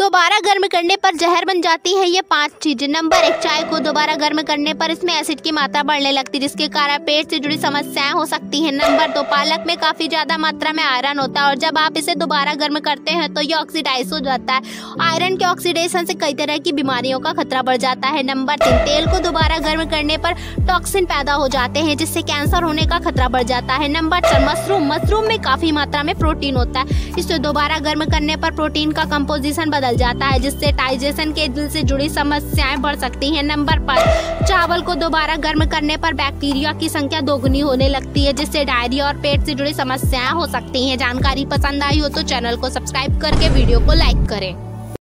दोबारा गर्म करने पर जहर बन जाती है ये 5 चीजें। नंबर 1, चाय को दोबारा गर्म करने पर इसमें एसिड की मात्रा बढ़ने लगती है जिसके कारण पेट से जुड़ी समस्याएं हो सकती हैं। नंबर 2, पालक में काफी ज्यादा मात्रा में आयरन होता है और जब आप इसे दोबारा गर्म करते हैं तो ये ऑक्सीडाइज हो जाता है। आयरन के ऑक्सीडेशन से कई तरह की बीमारियों का खतरा बढ़ जाता है। नंबर 3, तेल को दोबारा गर्म करने पर टॉक्सिन पैदा हो जाते हैं जिससे कैंसर होने का खतरा बढ़ जाता है। नंबर 4, मशरूम में काफी मात्रा में प्रोटीन होता है। इसे दोबारा गर्म करने पर प्रोटीन का कंपोजिशन बदल जाता है जिससे डाइजेशन के दिल से जुड़ी समस्याएं बढ़ सकती हैं। नंबर 5, चावल को दोबारा गर्म करने पर बैक्टीरिया की संख्या दोगुनी होने लगती है जिससे डायरिया और पेट से जुड़ी समस्याएं हो सकती हैं। जानकारी पसंद आई हो तो चैनल को सब्सक्राइब करके वीडियो को लाइक करें।